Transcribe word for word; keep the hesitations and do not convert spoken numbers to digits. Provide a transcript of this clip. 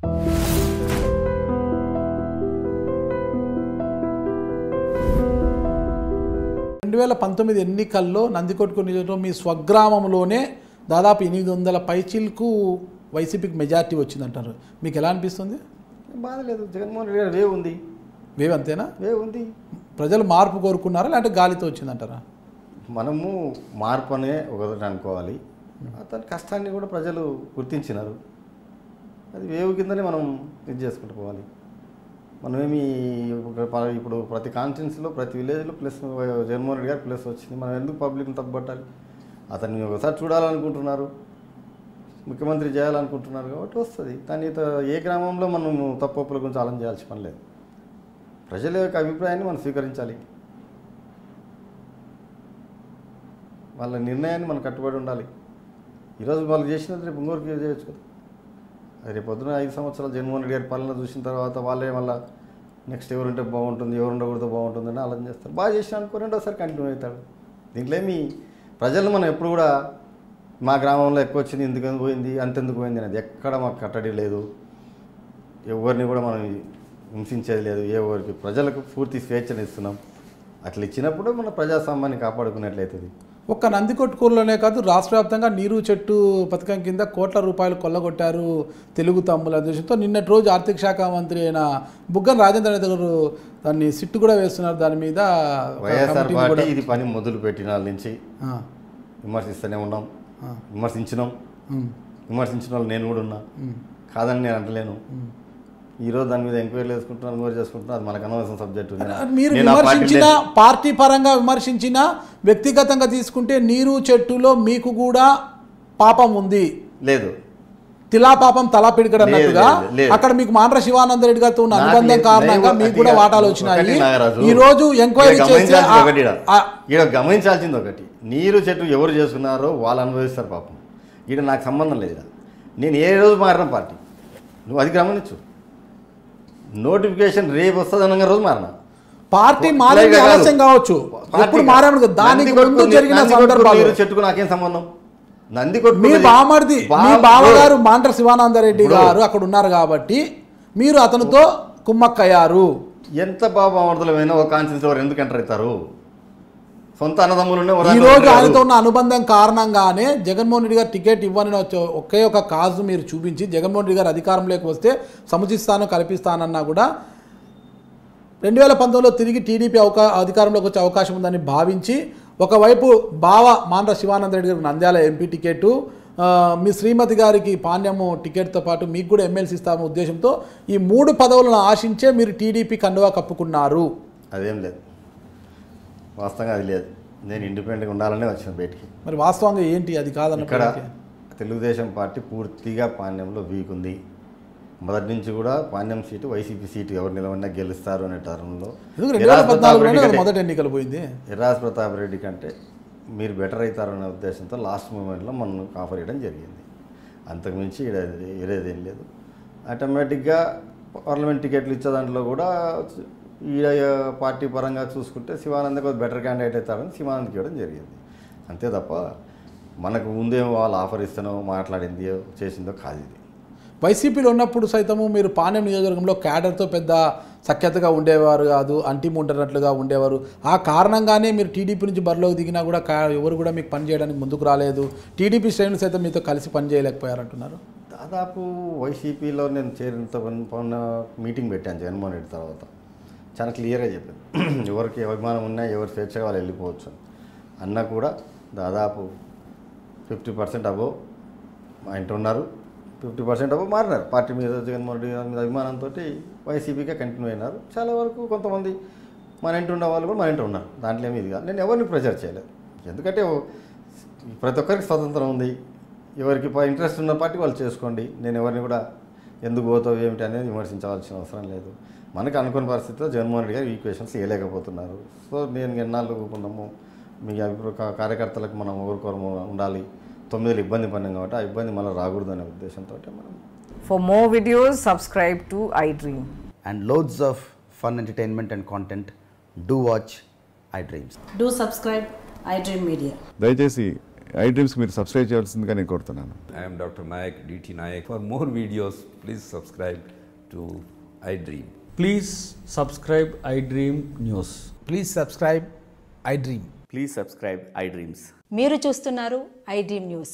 రెండు వేల పంతొమ్మిది ఎన్నికల్లో నందికొట్కు నియోజకవర్గంలో మీ స్వగ్రామంలోనే దాదాపు ఎనిమిది వందల పైచీలకు వైసీపీకి మెజార్టీ వచ్చిందంటారు. మీకు ఎలా అనిపిస్తుంది? బాధ లేదు. జగన్మోహన్ రెడ్డి గారు వేవ్ ఉంది. వేవ్ అంతేనా? వేవ్ ఉంది. ప్రజలు మార్పు కోరుకున్నారా లేదంటే గాలితో వచ్చిందంటారా? మనము మార్పు అనే ఒకటి అనుకోవాలి. అతని కష్టాన్ని కూడా ప్రజలు గుర్తించినారు. అది వేవ్ కిందనే మనం ఇది చేసుకుంటూ పోవాలి. మనమేమి ఇప్పుడు ప్రతి కాన్స్టిట్యున్సీలో ప్రతి విలేజ్లో ప్లస్ జగన్మోహన్ రెడ్డి గారు ప్లస్ వచ్చింది. మనం ఎందుకు పబ్లిక్ని తప్పుపట్టాలి? అతన్ని ఒకసారి చూడాలనుకుంటున్నారు, ముఖ్యమంత్రి చేయాలనుకుంటున్నారు కాబట్టి వస్తుంది. కానీ ఏ గ్రామంలో మనం తప్పుల గురించి ఆలోచన చేయాల్సిన పని లేదు. ప్రజల యొక్క అభిప్రాయాన్ని మనం స్వీకరించాలి. వాళ్ళ నిర్ణయాన్ని మనం కట్టుబడి ఉండాలి. ఈరోజు వాళ్ళు చేసినది రేపు ఇంకోరికి చేయొచ్చు కదా. రేపు పొద్దున ఐదు సంవత్సరాలు జగన్మోహన్ రెడ్డి గారి పాలన చూసిన తర్వాత వాళ్ళే మళ్ళీ నెక్స్ట్ ఎవరుంటే బాగుంటుంది, ఎవరు ఉండకూడదు బాగుంటుందని ఆలోచన చేస్తారు. బాగా చేసిన అనుకో రెండోసారి కంటిన్యూ అవుతాడు. దీంట్లో ఏమి ప్రజలు మనం ఎప్పుడు కూడా మా గ్రామంలో ఎక్కువ వచ్చింది, ఎందుకు పోయింది, అంతెందుకు పోయింది అనేది ఎక్కడ మాకు కట్టడి లేదు. ఎవరిని కూడా మనం హింసించేది లేదు. ఏ ఊరికి ప్రజలకు పూర్తి స్వేచ్ఛను ఇస్తున్నాం. అట్లా ఇచ్చినప్పుడు మన ప్రజాస్వామ్యాన్ని కాపాడుకున్నట్లయితుంది. ఒక్క నందికొట్కూరులోనే కాదు, రాష్ట్ర వ్యాప్తంగా నీరు చెట్టు పథకం కింద కోట్ల రూపాయలు కొల్లగొట్టారు తెలుగు తమ్ముల ఉద్దేశంతో నిన్నటి రోజు ఆర్థిక శాఖ మంత్రి అయిన బుగ్గన రాజేంద్ర రెడ్డి గారు దాన్ని సిట్టు కూడా వేస్తున్నారు. దాని మీద వైఎస్ఆర్ పార్టీ ఇది పని మొదలు పెట్టిన వాళ్ళ నుంచి విమర్శిస్తూనే ఉన్నాం, విమర్శించినాం. విమర్శించిన వాళ్ళు నేను కూడా ఉన్నా, కాదని నేను అంటలేను. ఈరోజు దాని మీద ఎంక్వైరీ చేసుకుంటున్నాను, ఎంక్వైరీ చేసుకుంటున్నా, అది మనకు అనవసరం సబ్జెక్టు. మీరు విమర్శించిన, పార్టీ పరంగా విమర్శించిన, వ్యక్తిగతంగా తీసుకుంటే నీరు చెట్టులో మీకు కూడా పాపం ఉంది లేదు? తిలా పాపం తలా పిడికడన్నట్టుగా అక్కడ మీకు మాండ్ర శివానంద రెడ్డి గారితో ఉన్న అనుబంధం కారణంగా మీకు కూడా వాటాలు వచ్చినాయి. ఈ రోజు ఎంక్వైరీ చేస్తే ఈడ గమనించాల్సింది ఒకటి, నీరు చెట్టు ఎవరు చేసుకున్నారో వాళ్ళు అనుభవిస్తారు పాపం. ఈడ నాకు సంబంధం లేదు. నేను ఏ రోజు మారిన పార్టీ, నువ్వు అది గమనించు. నోటిఫికేషన్ రేపు వస్తుంది అనగా రోజు మారిన పార్టీ మారేది ఆలస్యం కావచ్చు, ఎప్పుడు మారాము. దానికి ముందు జరిగిన సందర్భాలు చెట్టుకు నాకేం సంబంధం? నందికొట్టు మీ బామర్ది, మీ బావగారు మాండ్ర శివానందరెడ్డి గారు అక్కడ ఉన్నారు కాబట్టి మీరు అతనితో కుమ్మక్కయ్యారు. ఎంత బాబామర్దులమైనా ఒక కాన్స్టిట్యూన్సీ వారు ఎందుకు ఎంటర్ అవుతారు? సొంత అన్నదమ్ములు ఈ రోజు ఆయనతో ఉన్న అనుబంధం కారణంగానే జగన్మోహన్ రెడ్డి గారు టికెట్ ఇవ్వని ఒకే ఒక కాజు మీరు చూపించి జగన్మోహన్ రెడ్డి గారు అధికారంలోకి వస్తే సముచిస్తాను కల్పిస్తానన్నా కూడా రెండు వేల పంతొమ్మిదిలో తిరిగి టీడీపీ అవకా అధికారంలోకి వచ్చే అవకాశం ఉందని భావించి ఒకవైపు బావ మాండ్ర శివానంద రెడ్డి గారికి నంద్యాల ఎంపీ టికెట్, మీ శ్రీమతి గారికి పాణ్యము టికెట్తో పాటు మీకు కూడా ఎమ్మెల్సీ ఇస్తాము ఉద్దేశంతో ఈ మూడు పదవులను ఆశించే మీరు టీడీపీ కండువా కప్పుకున్నారు. అదేం లేదు, వాస్తవంగా అది లేదు. నేను ఇండిపెండెంట్గా ఉండాలనే వచ్చిన బయటికి. మరి వాస్తవంగా ఏంటి అది కాదన్న? ఇక్కడ తెలుగుదేశం పార్టీ పూర్తిగా పాణ్యంలో వీక్ ఉంది. మొదటి నుంచి కూడా పాణ్యం సీటు వైసీపీ సీటు ఎవరు నిలవన్నా గెలుస్తారు అనే టర్మ్లో మొదటి ఎన్నికలు పోయింది. ఎర్రాజ్ ప్రతాప్ రెడ్డి కంటే మీరు బెటర్ అవుతారనే ఉద్దేశంతో లాస్ట్ మూమెంట్లో మనం ఆఫర్ చేయడం జరిగింది. అంతకుమించి ఏదేం లేదు. ఆటోమేటిక్గా పార్లమెంట్ టికెట్లు ఇచ్చే దాంట్లో కూడా ఈ పార్టీ పరంగా చూసుకుంటే శివానందకు బెటర్ క్యాండిడేట్ అవుతారని శివానందకి ఇవ్వడం జరిగింది. అంతే తప్ప మనకు ముందేమో వాళ్ళు ఆఫర్ ఇస్తానో మాట్లాడింది చేసిందో కాదు. ఇది వైసీపీలో ఉన్నప్పుడు సైతము మీరు పాణ్యం నియోజకవర్గంలో క్యాడర్తో పెద్ద సఖ్యతగా ఉండేవారు కాదు, అంటిముంటున్నట్లుగా ఉండేవారు. ఆ కారణంగానే మీరు టీడీపీ నుంచి బరిలోకి దిగినా కూడా ఎవరు కూడా మీకు పని చేయడానికి ముందుకు రాలేదు. టీడీపీ శ్రేణులు సైతం మీతో కలిసి పని చేయలేకపోయారంటున్నారు. దాదాపు వైసీపీలో నేను చేరిన మీటింగ్ పెట్టాను జగన్మోహన్ రెడ్డి తర్వాత. చాలా క్లియర్గా చెప్పాను, ఎవరికి అభిమానం ఉన్నా ఎవరు స్వేచ్ఛగా వాళ్ళు వెళ్ళిపోవచ్చు అన్న కూడా దాదాపు ఫిఫ్టీ పర్సెంట్ అబోవ్ మా ఇంటి ఉన్నారు, ఫిఫ్టీ పర్సెంట్ అబోవ్ మారినారు. పార్టీ మీద జగన్మోహన్ రెడ్డి గారి మీద అభిమానంతో వైసీపీగా కంటిన్యూ అయినారు. చాలా వరకు కొంతమంది మన ఇంటి ఉన్న వాళ్ళు కూడా మన ఇంటి ఉన్నారు. దాంట్లో ఏమి ఇది కాదు. నేను ఎవరిని ప్రెజర్ చేయలేదు, ఎందుకంటే ప్రతి ఒక్కరికి స్వతంత్రం ఉంది. ఎవరికి ఇంట్రెస్ట్ ఉన్న పార్టీ వాళ్ళు చేసుకోండి. నేను ఎవరిని కూడా ఎందుకు పోతావు ఏమిటి అనేది విమర్శించవలసిన అవసరం లేదు. మనకు అనుకున్న పరిస్థితిలో జగన్మోహన్ రెడ్డి గారు ఈక్వేషన్స్ వేయలేకపోతున్నారు. సో నేను ఎన్నాళ్ళు ఊరుకున్నాము, మీ కార్యకర్తలకు మనం ఊరుకోవడం ఉండాలి. తొమ్మిదిలో ఇబ్బంది పడినాం కాబట్టి ఆ ఇబ్బంది మళ్ళీ రాకూడదు అనే ఉద్దేశంతో మనం. For more videos, subscribe to iDream. And loads of fun entertainment and content, do watch iDreams. Do subscribe iDream Media. దయచేసి ఐ డ్రీమ్స్కి మీరు సబ్స్క్రైబ్ చేయాల్సిందిగా నేను కోరుతున్నాను. I am Doctor Nayak, D T Nayak. For more videos, please subscribe to iDream. Please subscribe iDream News. Please subscribe iDream. Please subscribe iDreams. మీరు చూస్తున్నారు I dream news.